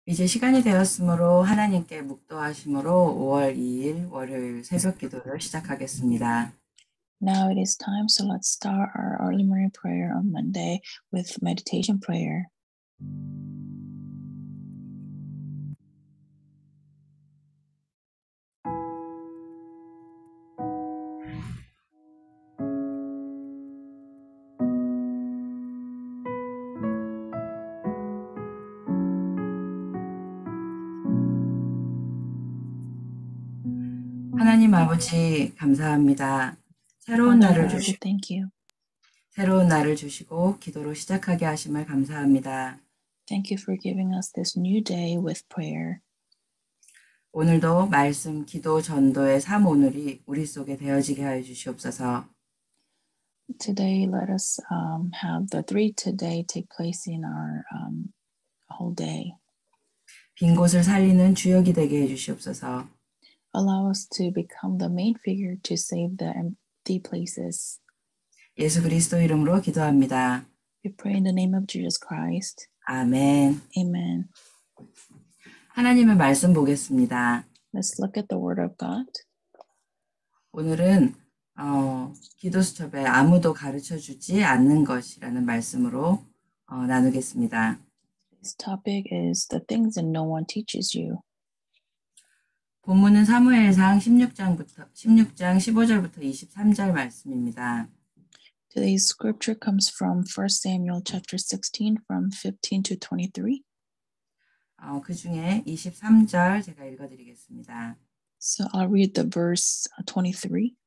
이제 시간이 되었으므로 하나님께 묵도하심으로 5월 2일 월요일 새벽 기도를 시작하겠습니다. Now it is time, so let's start our early morning prayer on Monday with meditation prayer. 하나님 아버지 감사합니다. 새로운 Father 날을 God, we 주시고 thank you. 기도로 시작하게 하심을 감사합니다. Thank you for giving us this new day with prayer. 오늘도 말씀, 기도, 전도의 3오늘이 우리 속에 되어지게 하여 주시옵소서. Today, let us have the 3 today take place in our whole day. 빈 곳을 살리는 주역이 되게 해 주시옵소서. Allow us to become the main figure to save the empty places. 예수 그리스도 이름으로 기도합니다. We pray in the name of Jesus Christ. 아멘. Amen. 하나님의 말씀 보겠습니다. Let's look at the Word of God. 오늘은 기도 수첩에 아무도 가르쳐 주지 않는 것이라는 말씀으로 나누겠습니다. This topic is the things that no one teaches you. 본문은 사무엘상 16장 15절부터 23절 말씀입니다. Today's scripture comes from 1 Samuel chapter 16 from 15 to 23. 그 중에 23절 제가 읽어드리겠습니다. So I'll read the verse 23.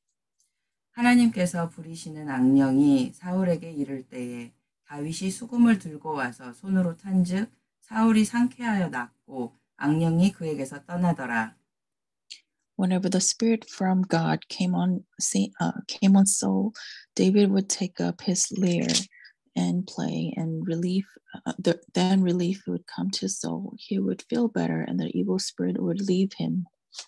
하나님께서 부리시는 악령이 사울에게 이를 때에 다윗이 수금을 들고 와서 손으로 탄즉 사울이 상쾌하여 낫고 악령이 그에게서 떠나더라. Whenever the spirit from God came on Saul, David would take up his lyre and play, and then relief would come to Saul. He would feel better, and the evil spirit would leave him.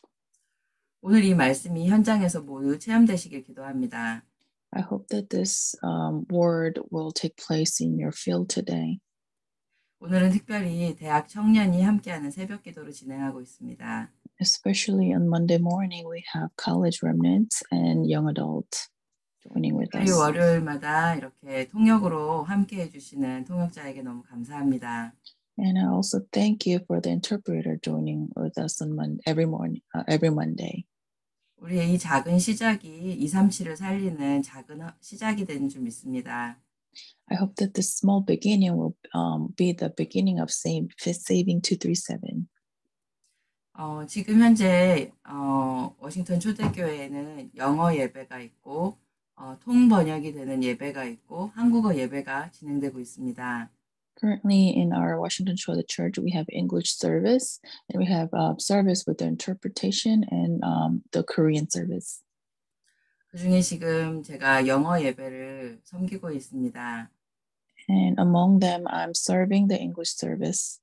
오늘 이 말씀이 현장에서 모두 체험되시길 기도합니다. I hope that this word will take place in your field today. 오늘은 특별히 대학 청년이 함께하는 새벽 기도를 진행하고 있습니다. Especially on Monday morning, we have college remnants and young adults joining with 특별히 us. 월요일마다 이렇게 통역으로 함께해 주시는 통역자에게 너무 감사합니다. And I also thank you for the interpreter joining with us on every Monday. 우리의 이 작은 시작이 237을 살리는 작은 시작이 되는 줄 믿습니다. I hope that this small beginning will be the beginning of saving 237. 지금 현재 워싱턴 초대교회에는 영어 예배가 있고 통번역이 되는 예배가 있고 한국어 예배가 진행되고 있습니다. Currently in our Washington Shoulder Church, we have English service, and we have service with the interpretation and the Korean service. 그중에 지금 제가 영어 예배를 섬기고 있습니다. And among them, I'm serving the English service.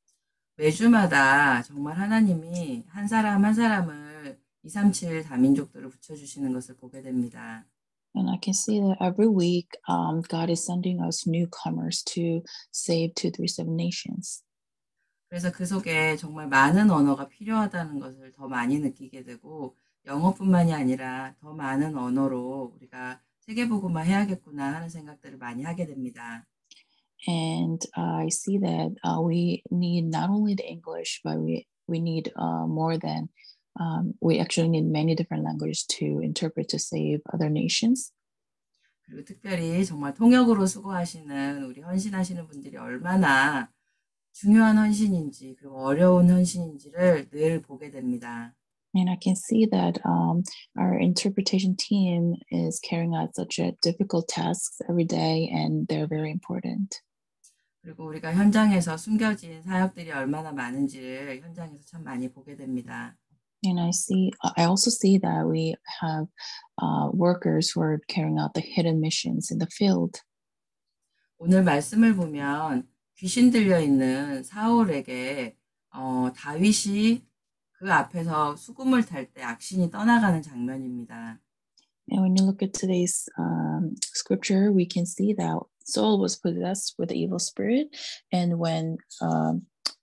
매주마다 정말 하나님이 한 사람 한 사람을 237 다민족들을 붙여주시는 것을 보게 됩니다. And I can see that every week, God is sending us newcomers to save 237 nations. 그래서 그 속에 정말 많은 언어가 필요하다는 것을 더 많이 느끼게 되고 영어뿐만이 아니라 더 많은 언어로 우리가 세계복음화 해야겠구나 하는 생각들을 많이 하게 됩니다. And I see that we need not only the English, but we need more than we actually need many different languages to interpret to save other nations. 그리고 특별히 정말 통역으로 수고하시는 우리 헌신하시는 분들이 얼마나 중요한 헌신인지 그리고 어려운 헌신인지를 늘 보게 됩니다. And I can see that our interpretation team is carrying out such a difficult tasks every day, and they're very important. 그리고 우리가 현장에서 숨겨진 사역들이 얼마나 많은지를 현장에서 참 많이 보게 됩니다. And I also see that we have workers who are carrying out the hidden missions in the field. 오늘 말씀을 보면 귀신 들려 있는 사울에게 다윗이 그 앞에서 수금을 탈 때 악신이 떠나가는 장면입니다. And when you look at today's scripture, we can see that Saul was possessed with the evil spirit, and when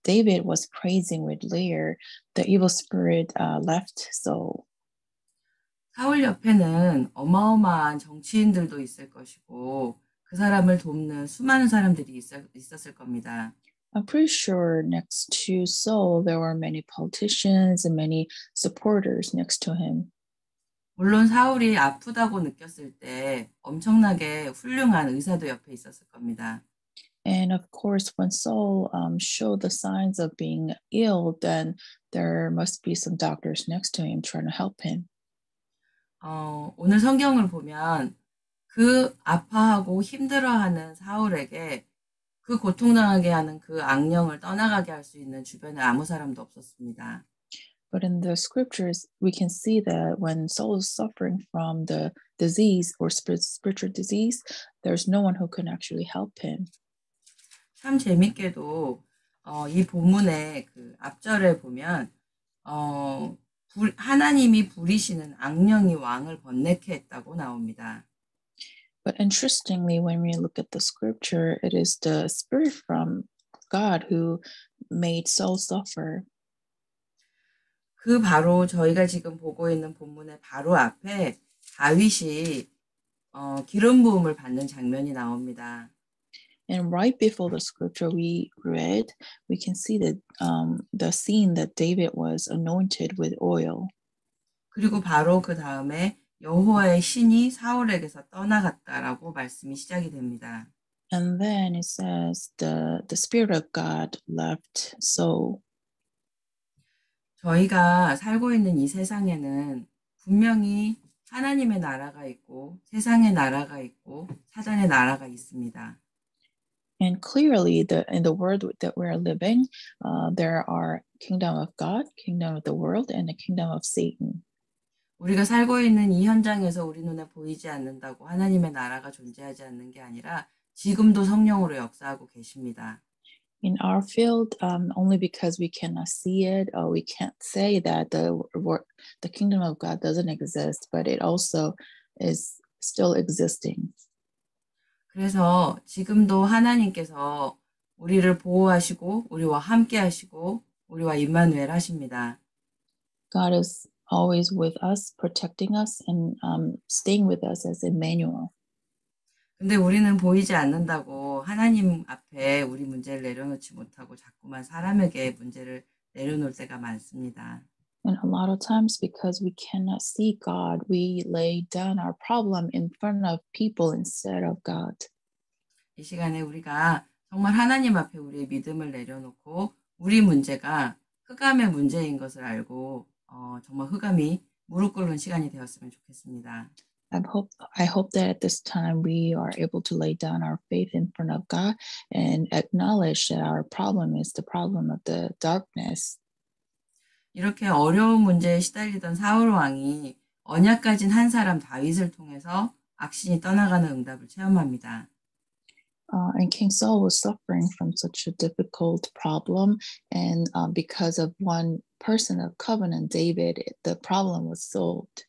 David was praising with Lear, the evil spirit left Saul. 사울 옆에는 어마어마한 정치인들도 있을 것이고 그 사람을 돕는 수많은 사람들이 있었을 겁니다. I'm pretty sure next to Saul, there were many politicians and many supporters next to him. 물론 사울이 아프다고 느꼈을 때 엄청나게 훌륭한 의사도 옆에 있었을 겁니다. And of course, when Saul showed the signs of being ill, then there must be some doctors next to him trying to help him. 오늘 성경을 보면 그 아파하고 힘들어하는 사울에게 그 고통당하게 하는 그 악령을 떠나가게 할 수 있는 주변에 아무 사람도 없었습니다. But in the scriptures, we can see that when Saul is suffering from the disease or spiritual disease, there's no one who can actually help him. 참 재밌게도 이 본문의 그 앞절에 보면 하나님이 부리시는 악령이 왕을 번뇌케 했다고 나옵니다. But interestingly, when we look at the scripture, it is the spirit from God who made Saul suffer. 그 바로 저희가 지금 보고 있는 본문의 바로 앞에 다윗이 기름 부음을 받는 장면이 나옵니다. And right before the scripture we read, we can see that the scene that David was anointed with oil. 그리고 바로 그 다음에 여호와의 신이 사울에게서 떠나갔다라고 말씀이 시작이 됩니다. And then it says the spirit of God left Saul. 저희가 살고 있는 이 세상에는 분명히 하나님의 나라가 있고 세상의 나라가 있고 사단의 나라가 있습니다. And clearly, in the world that we're living, there are kingdom of God, kingdom of the world, and the kingdom of Satan. 우리가 살고 있는 이 현장에서 우리 눈에 보이지 않는다고 하나님의 나라가 존재하지 않는 게 아니라 지금도 성령으로 역사하고 계십니다. In our field, only because we cannot see it, or we can't say that the kingdom of God doesn't exist, but it also is still existing. 그래서 지금도 하나님께서 우리를 보호하시고 우리와 함께 하시고 우리와 임마누엘 하십니다. God is always with us, protecting us, and staying with us as Emmanuel. 근데 우리는 보이지 않는다고 하나님 앞에 우리 문제를 내려놓지 못하고 자꾸만 사람에게 문제를 내려놓을 때가 많습니다. And a lot of times, because we cannot see God, we lay down our problem in front of people instead of God. 이 시간에 우리가 정말 하나님 앞에 우리의 믿음을 내려놓고 우리 문제가 흑암의 문제인 것을 알고 정말 흑암이 무릎 꿇는 시간이 되었으면 좋겠습니다. I hope that at this time we are able to lay down our faith in front of God and acknowledge that our problem is the problem of the darkness. 이렇게 어려운 문제에 시달리던 사울 왕이 언약 가진 한 사람 다윗을 통해서 악신이 떠나가는 응답을 체험합니다. And King Saul was suffering from such a difficult problem, and because of one person of covenant, David, the problem was solved.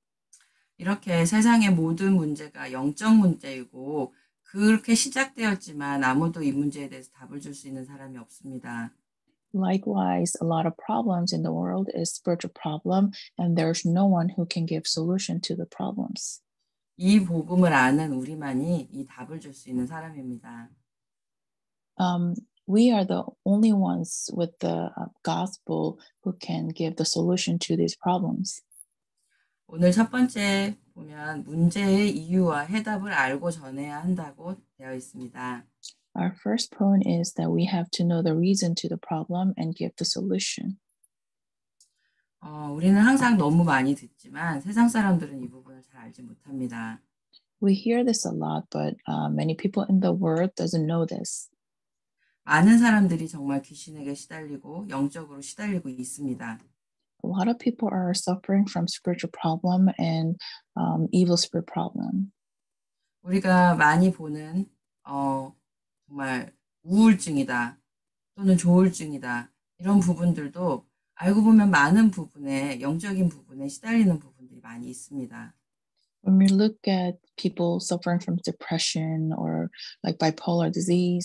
이렇게 세상의 모든 문제가 영적 문제이고 그렇게 시작되었지만 아무도 이 문제에 대해서 답을 줄 수 있는 사람이 없습니다. Likewise, a lot of problems in the world is spiritual problem, and there's no one who can give solution to the problems. 이 복음을 아는 우리만이 이 답을 줄 수 있는 사람입니다. We are the only ones with the gospel who can give the solution to these problems. 오늘 첫 번째 보면 문제의 이유와 해답을 알고 전해야 한다고 되어 있습니다. Our first point is that we have to know the reason to the problem and give the solution. 우리는 항상 너무 많이 듣지만 세상 사람들은 이 부분을 잘 알지 못합니다. We hear this a lot, but many people in the world doesn't know this. 많은 사람들이 정말 귀신에게 시달리고 영적으로 시달리고 있습니다. A lot of people are suffering from spiritual problem and evil spirit problem. 우리가 많이 보는 정말 우울증이다 또는 조울증이다 이런 부분들도 알고 보면 많은 부분에 영적인 부분에 시달리는 부분들이 많이 있습니다. When we look at people suffering from depression or like bipolar disease,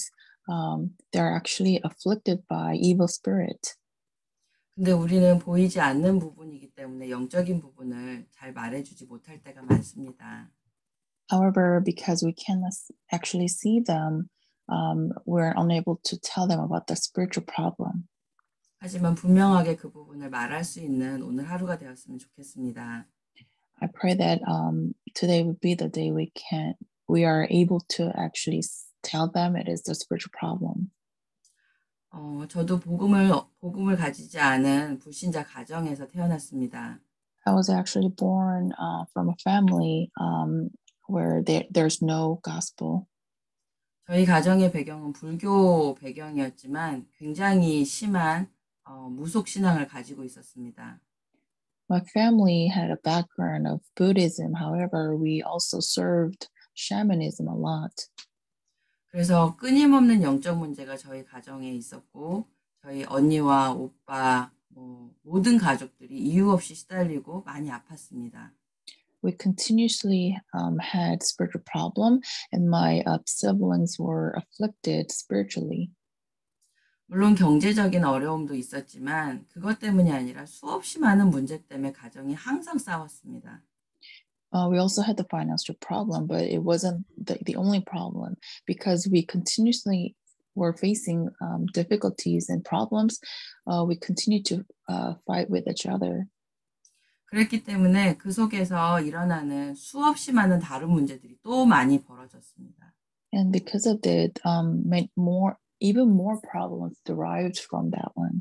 they're actually afflicted by evil spirit. 근데 우리는 보이지 않는 부분이기 때문에 영적인 부분을 잘 말해주지 못할 때가 많습니다. However, because we cannot actually see them, we're unable to tell them about the spiritual problem. 하지만 분명하게 그 부분을 말할 수 있는 오늘 하루가 되었으면 좋겠습니다. I pray that today would be the day we are able to actually tell them it is the spiritual problem. 저도 복음을 가지지 않은 불신자 가정에서 태어났습니다. I was actually born from a family where there's no gospel. 저희 가정의 배경은 불교 배경이었지만 굉장히 심한 무속 신앙을 가지고 있었습니다. My family had a background of Buddhism. However, we also served shamanism a lot. 그래서 끊임없는 영적 문제가 저희 가정에 있었고 저희 언니와 오빠 모든 가족들이 이유 없이 시달리고 많이 아팠습니다. We continuously had spiritual problem, and my siblings were afflicted spiritually. 물론 경제적인 어려움도 있었지만 그것 때문이 아니라 수없이 많은 문제 때문에 가정이 항상 싸웠습니다. We also had the financial problem, but it wasn't the only problem because we continuously were facing difficulties and problems. We continued to fight with each other. 그랬기 때문에 그 속에서 일어나는 수없이 많은 다른 문제들이 또 많이 벌어졌습니다. And because of that, even more problems derived from that one.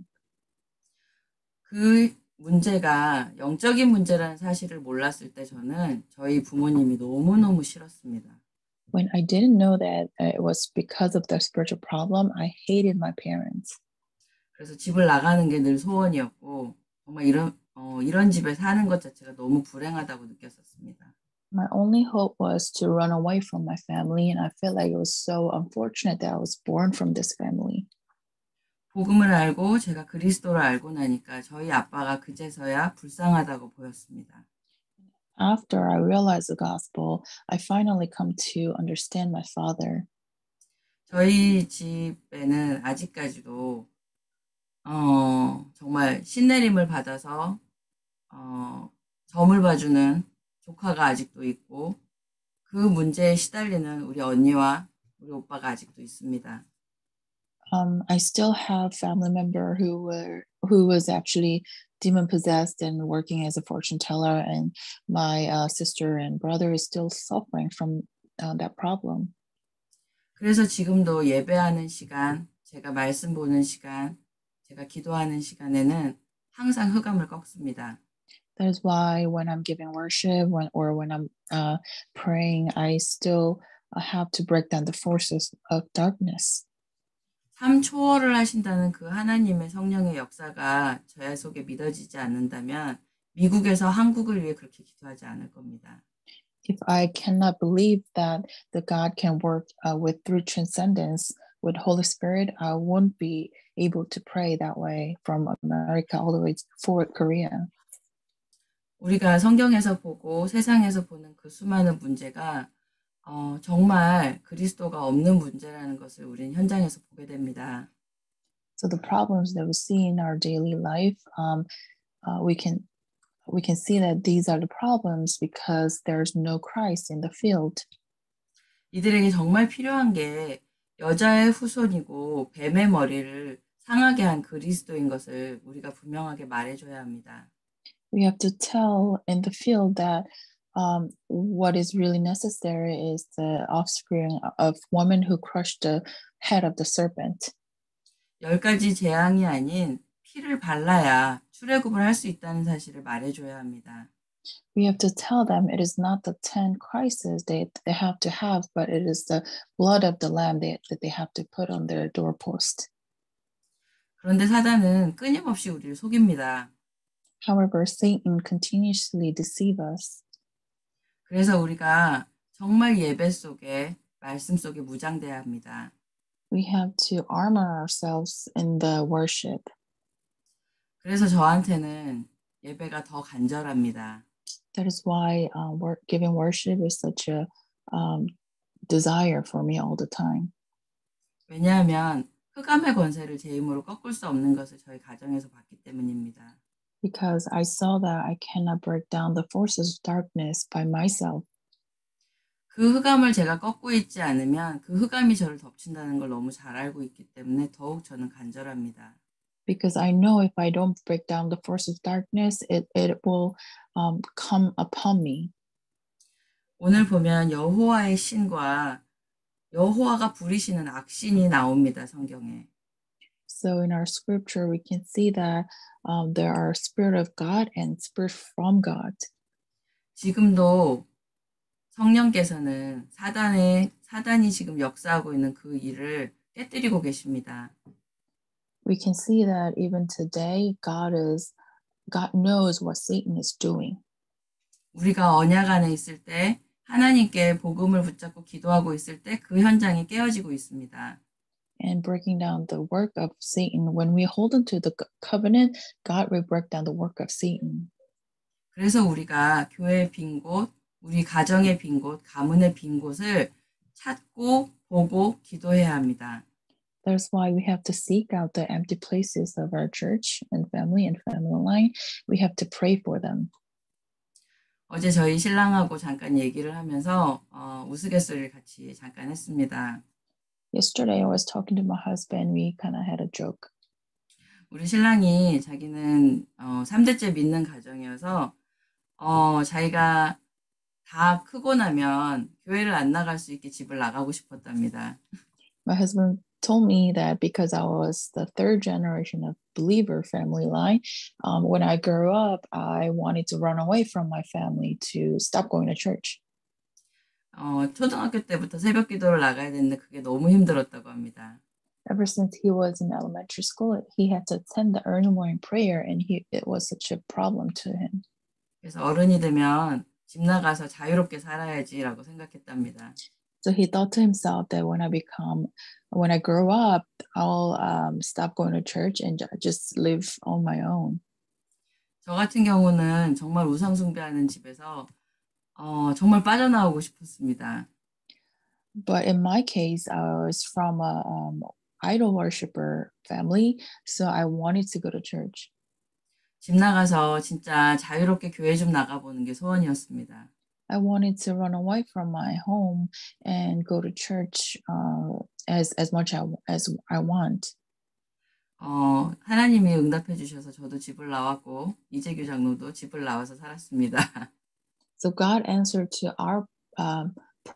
그 문제가 영적인 문제라는 사실을 몰랐을 때 저는 저희 부모님이 너무너무 싫었습니다. When I didn't know that it was because of the spiritual problem, I hated my parents. 그래서 집을 나가는 게 늘 소원이었고 정말 이런 집에 사는 것 자체가 너무 불행하다고 느꼈었습니다. My only hope was to run away from my family, and I felt like it was so unfortunate that I was born from this family. 복음을 알고 제가 그리스도를 알고 나니까 저희 아빠가 그제서야 불쌍하다고 보였습니다. After I realized the gospel, I finally come to understand my father. 저희 집에는 아직까지도 정말 신내림을 받아서 점을 봐주는 조카가 아직도 있고 그 문제에 시달리는 우리 언니와 우리 오빠가 아직도 있습니다. I still have family member who was actually demon possessed and working as a fortune teller, and my sister and brother is still suffering from that problem. 그래서 지금도 예배하는 시간, 제가 말씀 보는 시간, 제가 기도하는 시간에는 항상 흑암을 꺾습니다. That is why when I'm giving worship when I'm praying, I still have to break down the forces of darkness. 삶 초월을 하신다는 그 하나님의 성령의 역사가 저의 속에 믿어지지 않는다면 미국에서 한국을 위해 그렇게 기도하지 않을 겁니다. If I cannot believe that the God can work with through transcendence with Holy Spirit, I won't be able to pray that way from America all the way for Korea. 우리가 성경에서 보고 세상에서 보는 그 수많은 문제가 정말 그리스도가 없는 문제라는 것을 우리는 현장에서 보게 됩니다. So the problems that we see in our daily life, we can see that these are the problems because there's no Christ in the field. 이들에게 정말 필요한 게 여자의 후손이고 뱀의 머리를 상하게 한 그리스도인 것을 우리가 분명하게 말해줘야 합니다. We have to tell in the field that what is really necessary is the offspring of woman who crushed the head of the serpent. 10가지 재앙이 아닌 피를 발라야 출애굽을 할 수 있다는 사실을 말해줘야 합니다. We have to tell them it is not the 10 crises they have to have, but it is the blood of the lamb that they have to put on their doorpost. 그런데 사단은 끊임없이 우리를 속입니다. However, Satan continuously deceives us. 그래서 우리가 정말 예배 속에 말씀 속에 무장돼야 합니다. We have to armor ourselves in the worship. 그래서 저한테는 예배가 더 간절합니다. That is why giving worship is such a desire for me all the time. 왜냐하면 흑암의 권세를 제 힘으로 꺾을 수 없는 것을 저희 가정에서 봤기 때문입니다. because I saw that I cannot break down the forces of darkness by myself. 그 흑암을 제가 꺾고 있지 않으면 그 흑암이 저를 덮친다는 걸 너무 잘 알고 있기 때문에 더욱 저는 간절합니다. Because I know if I don't break down the force of darkness, it will come upon me. 오늘 보면 여호와의 신과 여호와가 부리시는 악신이 나옵니다, 성경에. So in our scripture, we can see that there are spirit of God and spirit from God. 지금도 성령께서는 사단이 지금 역사하고 있는 그 일을 깨뜨리고 계십니다. We can see that even today, God knows what Satan is doing. 우리가 언약 안에 있을 때 하나님께 복음을 붙잡고 기도하고 있을 때 그 현장이 깨어지고 있습니다. And breaking down the work of Satan. When we hold onto the covenant, God will break down the work of Satan. 그래서 우리가 교회의 빈 곳, 우리 가정의 빈 곳, 가문의 빈 곳을 찾고 보고 기도해야 합니다. That's why we have to seek out the empty places of our church and family line. We have to pray for them. 어제 저희 신랑하고 잠깐 얘기를 하면서 우스갯소리를 같이 잠깐 했습니다. Yesterday, I was talking to my husband. We kind of had a joke. 우리 신랑이 자기는 3대째 믿는 가정이어서 자기가 다 크고 나면 교회를 안 나갈 수 있게 집을 나가고 싶었답니다. My husband told me that because I was the third generation of believer family line, when I grew up, I wanted to run away from my family to stop going to church. 초등학교 때부터 새벽 기도를 나가야 되는데 그게 너무 힘들었다고 합니다. Ever since he was in elementary school, he had to attend the early morning prayer, and it was such a problem to him. 그래서 어른이 되면 집 나가서 자유롭게 살아야지라고 생각했답니다. So he thought to himself that when I grow up, I'll stop going to church and just live on my own. 저 같은 경우는 정말 우상 숭배하는 집에서 정말 빠져나오고 싶었습니다. But in my case, I was from a idol worshiper family, so I wanted to go to church. 집 나가서 진짜 자유롭게 교회 좀 나가보는 게 소원이었습니다. I wanted to run away from my home and go to church as much as I want. 하나님이 응답해 주셔서 저도 집을 나왔고 이재규 장로도 집을 나와서 살았습니다. So God answered to our um,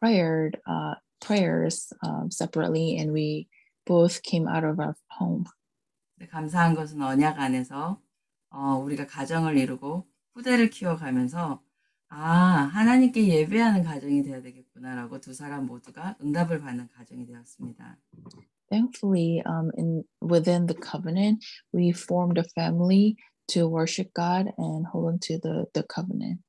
prayers separately, and we both came out of our home. 감사한 것은 언약 안에서 우리가 가정을 이루고 후대를 키워가면서 하나님께 예배하는 가정이 되어야 되겠구나라고 두 사람 모두가 응답을 받는 가정이 되었습니다. Thankfully, within the covenant, we formed a family to worship God and hold on to the covenant.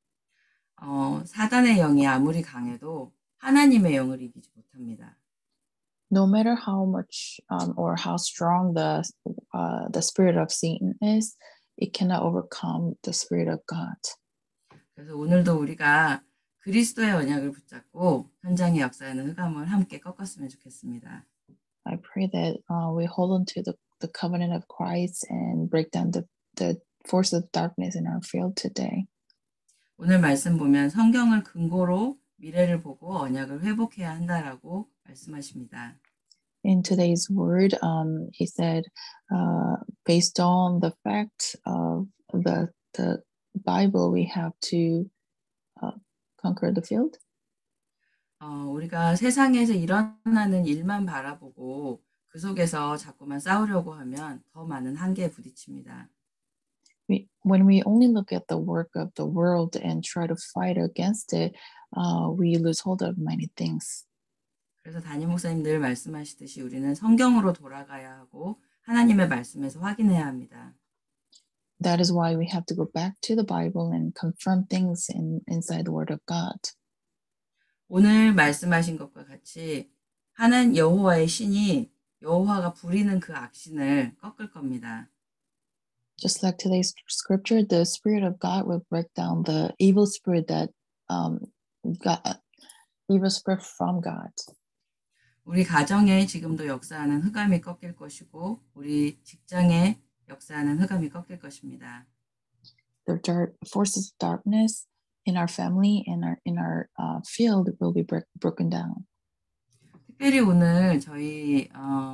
사단의 영이 아무리 강해도 하나님의 영을 이기지 못합니다. No matter how much or how strong the spirit of Satan is, it cannot overcome the spirit of God. 그래서 오늘도 우리가 그리스도의 언약을 붙잡고 현장의 역사하는 흑암을 함께 꺾었으면 좋겠습니다. I pray that we hold on to the covenant of Christ and break down the force of darkness in our field today. 오늘 말씀 보면 성경을 근거로 미래를 보고 언약을 회복해야 한다라고 말씀하십니다. In today's word, he said, based on the fact of the Bible, we have to conquer the field. 우리가 세상에서 일어나는 일만 바라보고 그 속에서 자꾸만 싸우려고 하면 더 많은 한계에 부딪힙니다. When we only look at the work of the world and try to fight against it, we lose hold of many things. 그래서 담임 목사님 늘 말씀하시듯이 우리는 성경으로 돌아가야 하고 하나님의 말씀에서 확인해야 합니다. That is why we have to go back to the Bible and confirm things inside the Word of God. 오늘 말씀하신 것과 같이 하나님 여호와의 신이 여호와가 부리는 그 악신을 꺾을 겁니다. Just like today's scripture, the Spirit of God will break down the evil spirit evil spirit from God. 우리 가정에 지금도 역사하는 흑암이 꺾일 것이고 우리 직장에 역사하는 흑암이 꺾일 것입니다. The forces of darkness in our family and in our field will be broken down. 특별히 오늘 저희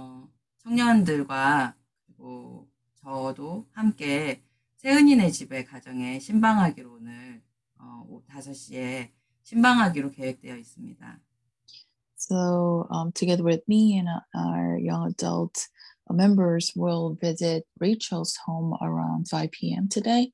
청년들과 그리고 저도 함께 세은이네 집에 가정에 신방하기로 오늘 5시에 신방하기로 계획되어 있습니다. So together with me and our young adult members will visit Rachel's home around 5 p.m. today.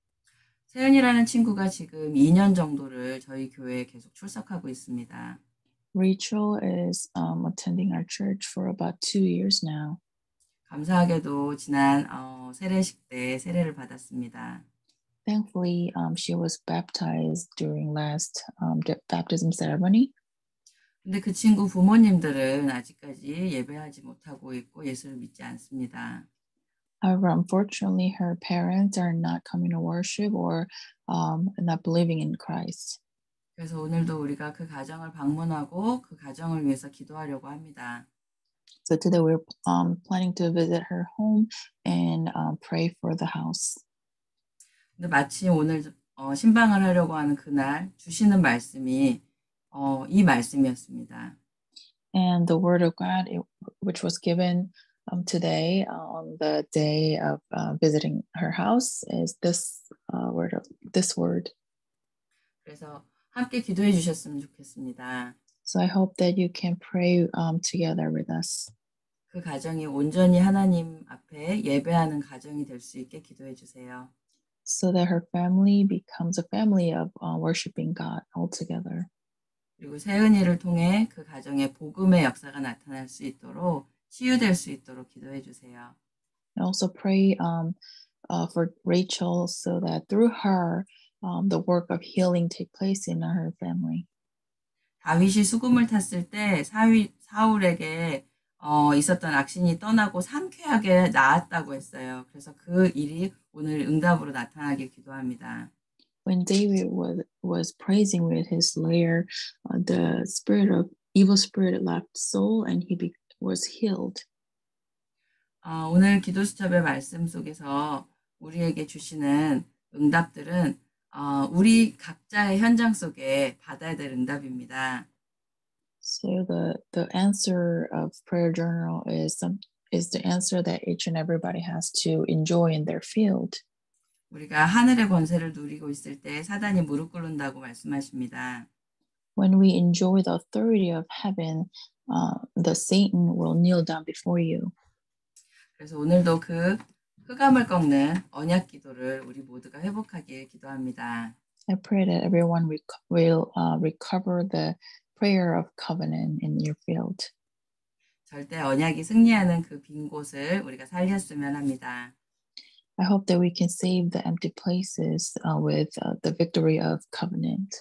세은이라는 친구가 지금 2년 정도를 저희 교회에 계속 출석하고 있습니다. Rachel is attending our church for about 2 years now. 감사하게도 지난 세례식 때 세례를 받았습니다. Thankfully, she was baptized during last baptism ceremony. 근데 그 친구 부모님들은 아직까지 예배하지 못하고 있고 예수를 믿지 않습니다. However, unfortunately, her parents are not coming to worship or not believing in Christ. 그래서 오늘도 우리가 그 가정을 방문하고 그 가정을 위해서 기도하려고 합니다. So today we're planning to visit her home and pray for the house. 근데 마침 오늘 신방을 하려고 하는 그날 주시는 말씀이 이 말씀이었습니다. And the word of God, which was given today on the day of visiting her house, is this word. 그래서 함께 기도해 주셨으면 좋겠습니다. So I hope that you can pray together with us, 그 가정이 온전히 하나님 앞에 예배하는 가정이 될 수 있게 기도해 주세요. so that her family becomes a family of worshiping God altogether. 그리고 세은이를 통해 그 가정에 복음의 역사가 나타날 수 있도록 치유될 수 있도록 기도해 주세요. I also pray for Rachel so that through her, the work of healing take place in her family. 다윗이 수금을 탔을 때 사울에게 있었던 악신이 떠나고 상쾌하게 나았다고 했어요. 그래서 그 일이 오늘 응답으로 나타나길 기도합니다. When David was praising with his lyre, the evil spirit left Saul, and he was healed. 오늘 기도 수첩의 말씀 속에서 우리에게 주시는 응답들은 우리 각자의 현장 속에 받아야 될 응답입니다. So the answer of prayer journal is the answer that each and everybody has to enjoy in their field. 우리가 하늘의 권세를 누리고 있을 때 사단이 무릎 꿇는다고 말씀하십니다. When we enjoy the authority of heaven, the Satan will kneel down before you. 그래서 오늘도 그 흑암을 꺾는 언약 기도를 우리 모두가 회복하길 기도합니다. I pray that everyone will recover the prayer of covenant in your field. 절대 언약이 승리하는 그 빈 곳을 우리가 살렸으면 합니다. I hope that we can save the empty places with the victory of covenant.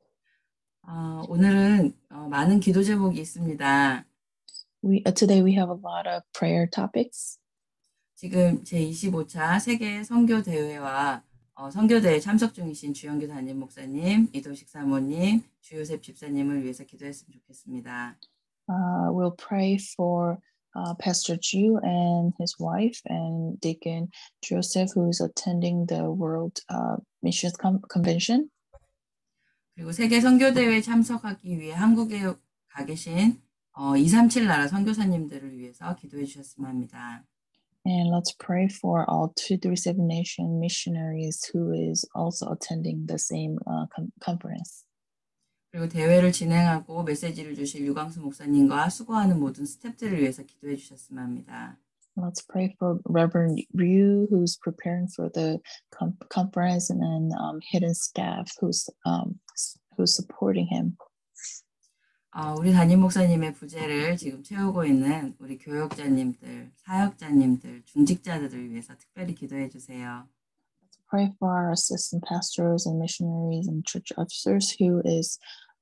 오늘은 많은 기도 제목이 있습니다. Today we have a lot of prayer topics. 지금 제25차 세계 선교 대회와 선교대회 참석 중이신 주영규 담임 목사님, 이도식 사모님, 주요셉 집사님을 위해서 기도했으면 좋겠습니다. We'll pray for Pastor Ju and his wife and Deacon Joseph, who is attending the World Missions Convention. 그리고 세계 선교대회에 참석하기 위해 한국에 가 계신 237 나라 선교사님들을 위해서 기도해 주셨으면 합니다. And let's pray for all 237 nation missionaries who is also attending the same conference. 그리고 대회를 진행하고 메시지를 주실 유광수 목사님과 수고하는 모든 스태프들을 위해서 기도해 주셨으면 합니다. Let's pray for Reverend Ryu, who's preparing for the conference, and then hidden staff who's supporting him. 우리 담임 목사님의 부재를 지금 채우고 있는 우리 교역자님들, 사역자님들, 중직자들을 위해서 특별히 기도해 주세요. Let's pray for our assistant pastors and missionaries and church officers who is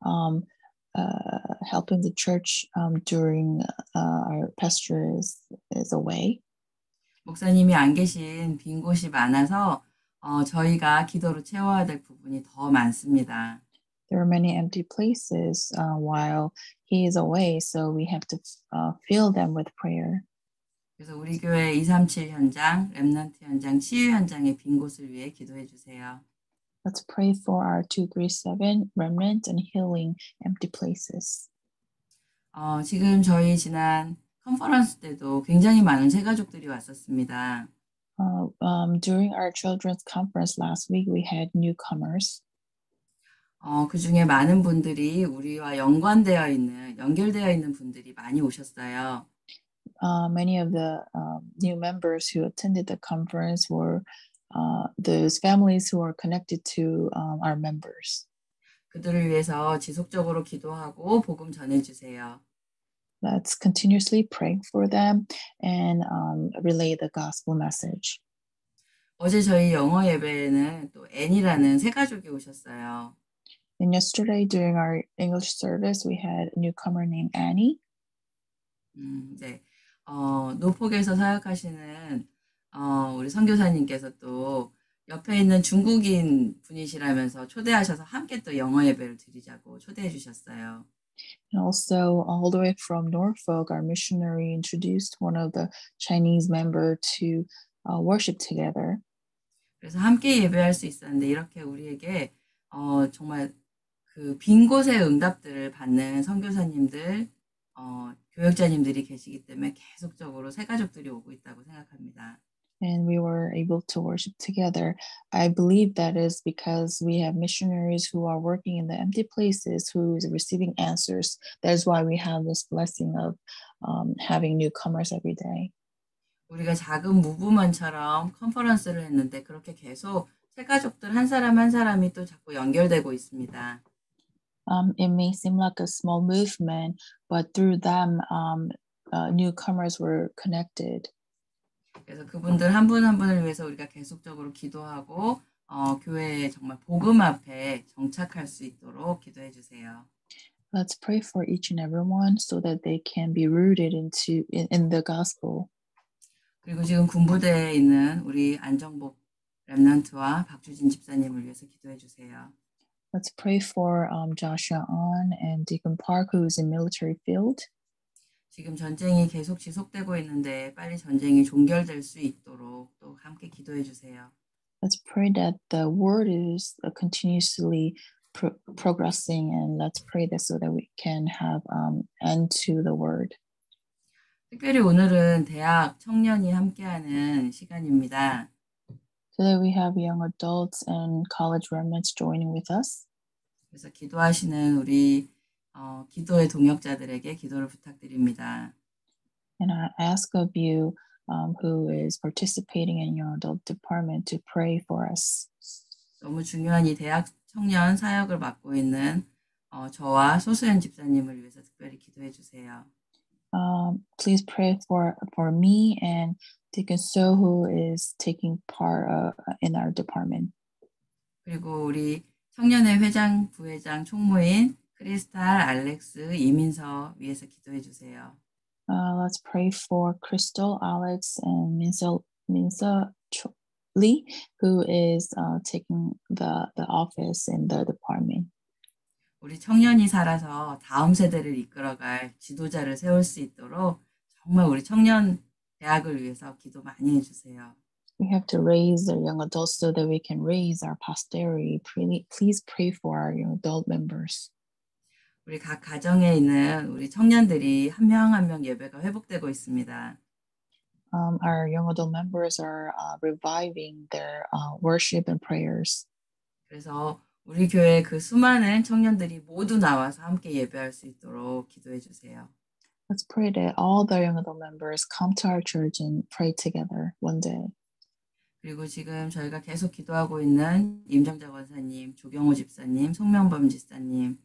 helping the church during our pastor is away. 목사님이 안 계신 빈 곳이 많아서 저희가 기도로 채워야 될 부분이 더 많습니다. There are many empty places while he is away, so we have to fill them with prayer. 그래서 우리 교회 237 현장, 렘넌트 현장, 치유 현장의 빈 곳을 위해 기도해 주세요. Let's pray for our 237 remnant and healing empty places. 지금 저희 지난 컨퍼런스 때도 굉장히 많은 새가족들이 왔었습니다. During our children's conference last week, we had newcomers. 그 중에 많은 분들이 우리와 연관되어 있는, 연결되어 있는 분들이 많이 오셨어요. Many of the new members who attended the conference were those families who are connected to our members. 그들을 위해서 지속적으로 기도하고 복음 전해주세요. Let's continuously pray for them and relay the gospel message. 어제 저희 영어 예배에는 또 앤이라는 새 가족이 오셨어요. And yesterday during our English service, we had a newcomer named Annie. 네. 노폭에서 사역하시는 우리 선교사님께서 또 옆에 있는 중국인 분이시라면서 초대하셔서 함께 또 영어 예배를 드리자고 초대해 주셨어요. And also, all the way from Norfolk, our missionary introduced one of the Chinese member to worship together. 그래서 함께 예배할 수 있었는데 이렇게 우리에게 정말 그 빈 곳의 응답들을 받는 선교사님들, 교역자님들이 계시기 때문에 계속적으로 새 가족들이 오고 있다고 생각합니다. And we were able to worship together. I believe that is because we have missionaries who are working in the empty places who is receiving answers. That is why we have this blessing of having newcomers every day. 우리가 작은 무브먼처럼 컨퍼런스를 했는데 그렇게 계속 새 가족들 한 사람 한 사람이 또 자꾸 연결되고 있습니다. It may seem like a small movement, but through them, newcomers were connected. 그래서 그분들 한 분 한 분을 위해서 우리가 계속적으로 기도하고 교회에 정말 복음 앞에 정착할 수 있도록 기도해 주세요. Let's pray for each and everyone so that they can be rooted in the gospel. 그리고 지금 군부대에 있는 우리 안정복 렘넌트와 박주진 집사님을 위해서 기도해 주세요. Let's pray for Joshua On and Deacon Park, who is in military field. 지금 전쟁이 계속 지속되고 있는데 빨리 전쟁이 종결될 수 있도록 또 함께 기도해 주세요. Let's pray that the word is continuously progressing, and let's pray that so that we can have end to the word. 특별히 오늘은 대학 청년이 함께하는 시간입니다. Today we have young adults and college remnants joining with us. 그래서 기도하시는 우리 기도의 동역자들에게 기도를 부탁드립니다. And I ask of you who is participating in your adult department to pray for us. 너무 중요한 이 대학 청년 사역을 맡고 있는 저와 소수연 집사님을 위해서 특별히 기도해 주세요. Please pray for me and Deacon So, who is taking part in our department. 그리고 우리 청년회 회장, 부회장, 총무인 크리스탈, 알렉스, 이민서 위해서 기도해 주세요. Let's pray for Crystal, Alex, and Minsa Lee, who is taking the office in the department. 우리 청년이 살아서 다음 세대를 이끌어갈 지도자를 세울 수 있도록 정말 우리 청년 대학을 위해서 기도 많이 해주세요. We have to raise the young adults so that we can raise our posterity. Please pray for our young adult members. 우리 각 가정에 있는 우리 청년들이 한 명 한 명 예배가 회복되고 있습니다. Our young adult members are reviving their worship and prayers. 그래서 우리 교회 그 수많은 청년들이 모두 나와서 함께 예배할 수 있도록 기도해 주세요. Let's pray that all the young adult members come to our church and pray together one day. 그리고 지금 저희가 계속 기도하고 있는 임정자 권사님, 조경호 집사님, 송명범 집사님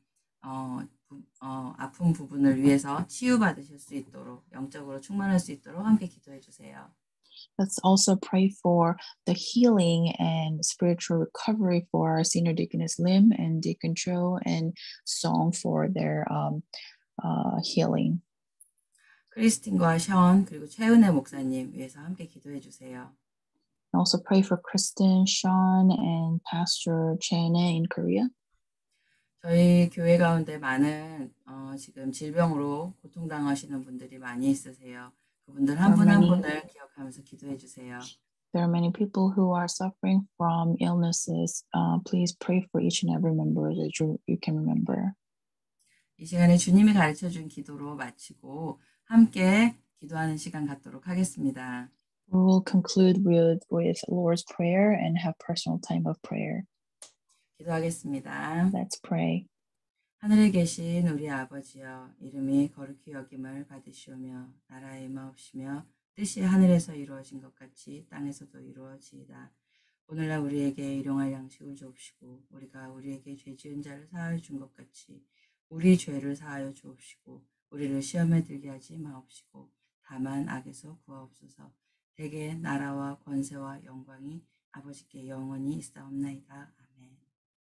아픈 부분을 위해서 치유받으실 수 있도록 영적으로 충만할 수 있도록 함께 기도해 주세요. Let's also pray for the healing and spiritual recovery for our senior deaconess Lim and Deacon Cho and Song for their healing. 크리스틴과 션 그리고 최은혜 목사님 위해서 함께 기도해 주세요. Also pray for Kristen, Sean, and Pastor Chene in Korea. 저희 교회 가운데 많은 지금 질병으로 고통당하시는 분들이 많이 있으세요. 그분들 There 한 are 분 한 many 분을 기억하면서 기도해 주세요. there are many people who are suffering from illnesses. Please pray for each and every member that you can remember. 이 시간에 주님이 가르쳐 준 기도로 마치고 함께 기도하는 시간 갖도록 하겠습니다. We will conclude with Lord's Prayer and have personal time of prayer. 기도하겠습니다. Let's pray. 하늘에 계신 우리 아버지여, 이름이 거룩히 여김을 받으시오며 나라의 마옵시며 뜻이 하늘에서 이루어진 것 같이 땅에서도 이루어지이다. 오늘날 우리에게 일용할 양식을 주옵시고 우리가 우리에게 죄 지은 자를 사하여 준 것 같이 우리 죄를 사하여 주옵시고 우리를 시험에 들게 하지 마옵시고 다만 악에서 구하옵소서. 대개 나라와 권세와 영광이 아버지께 영원히 있사옵나이다.